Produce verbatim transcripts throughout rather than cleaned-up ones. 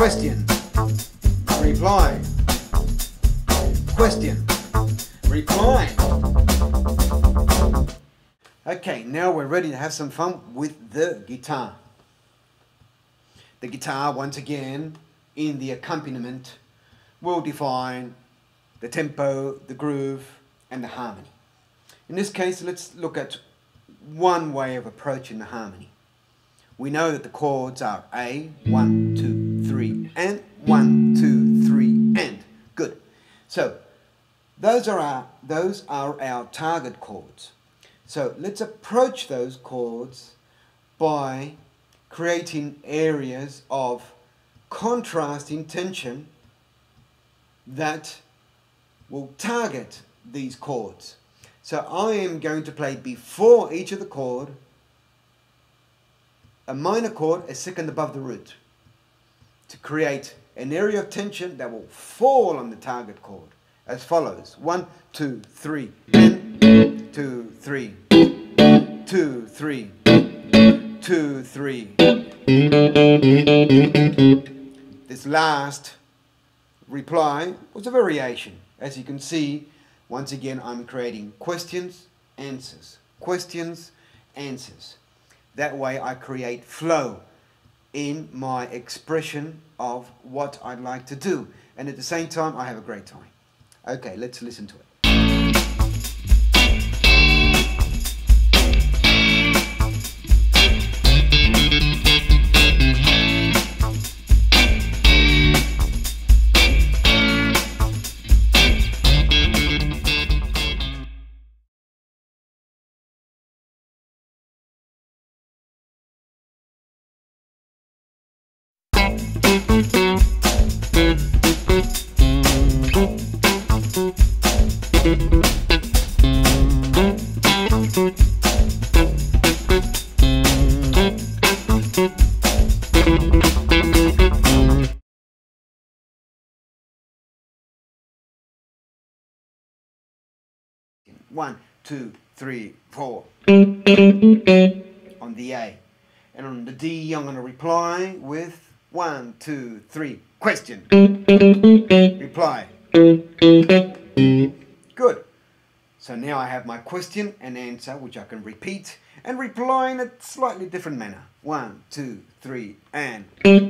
question, reply, question, reply. Okay, now we're ready to have some fun with the guitar. The guitar, once again, in the accompaniment, will define the tempo, the groove, and the harmony. In this case, let's look at one way of approaching the harmony. We know that the chords are A, one, two, three, and one, two, three, and. Good. So those are our those are our target chords. So let's approach those chords by creating areas of contrast in tension that will target these chords. So I am going to play before each of the chord a minor chord a second above the root to create an area of tension that will fall on the target chord as follows: one, two, three, and two, three, two, three, two, three. This last reply was a variation. As you can see, once again, I'm creating questions, answers, questions, answers. That way I create flow in my expression of what I'd like to do. And at the same time, I have a great time. Okay, let's listen to it. One, two, three, four. On the A. And on the D, I'm going to reply with one, two, three. Question. Reply. Good. So now I have my question and answer, which I can repeat and reply in a slightly different manner. One, two, three, and.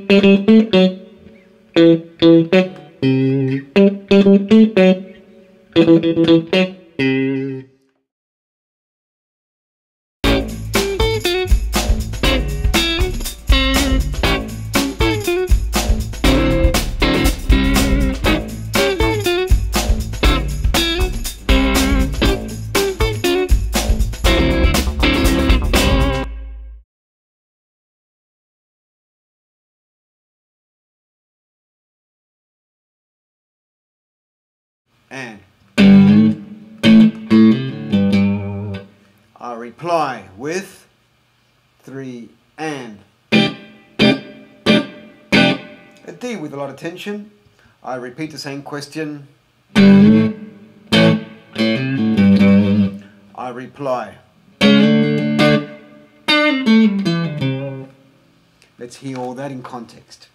And I reply with three and. A D with a lot of tension. I repeat the same question. I reply. Let's hear all that in context.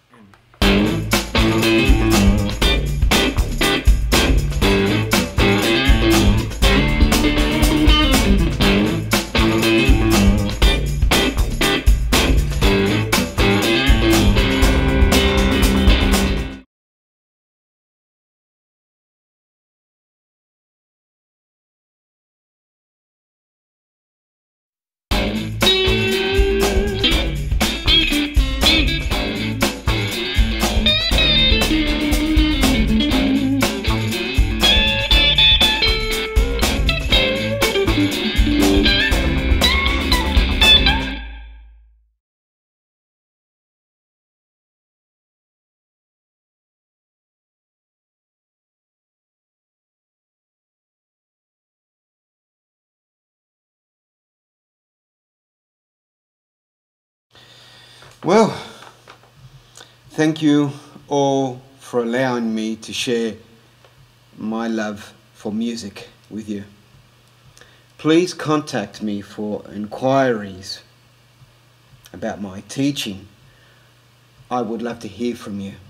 Well, thank you all for allowing me to share my love for music with you. Please contact me for inquiries about my teaching I would love to hear from you.